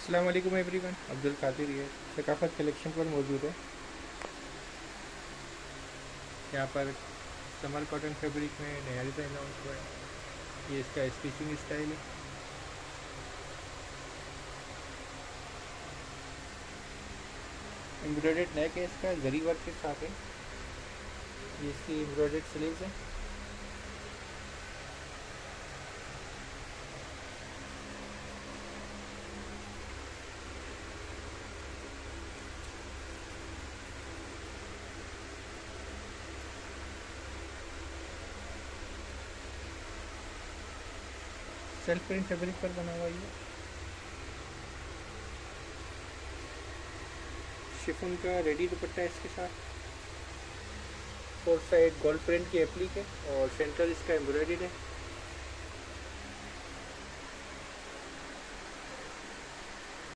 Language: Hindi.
अस्सलाम वालेकुम एवरीवन, अब्दुल कादिर ये सकाफत कलेक्शन पर मौजूद है। यहाँ पर समर कॉटन फैब्रिक में नया डिज़ाइन लॉन्च हुआ है। ये इसका स्टिचिंग स्टाइल है। एम्ब्रॉयडर्ड नेक है इसका, जरी वर्क के साथ है। ये इसकी एम्ब्रॉयडर्ड स्लीव्स है। सेल्फ प्रिंट फैब्रिक पर बना हुआ ये शिफॉन का रेडी दुपट्टा है इसके साथ। फोर साइड गोल्ड प्रिंट की एप्लिक है और सेंटर इसका एम्ब्रॉयडर्ड है।